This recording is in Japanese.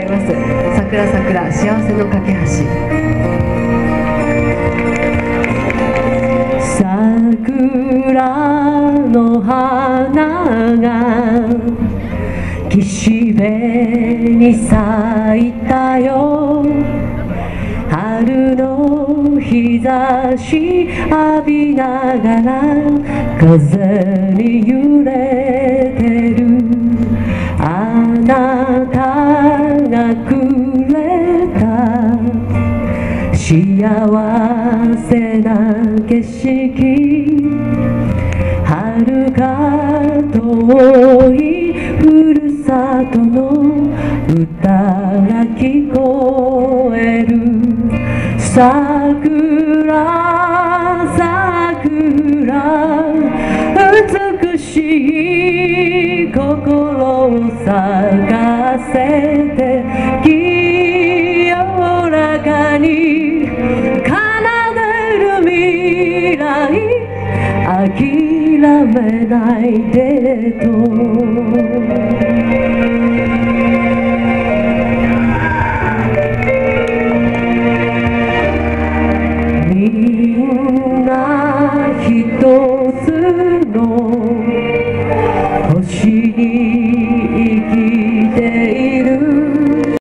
あります。桜桜幸せの架け橋。 桜の花が岸辺に咲いたよ。春の日差し浴びながら風に揺れてる。あなたがくれた幸せな景色、遥か遠いふるさとの歌が聞こえる。桜桜美しい心を咲かせて清らかに奏でる未来、諦めないでと。みんな一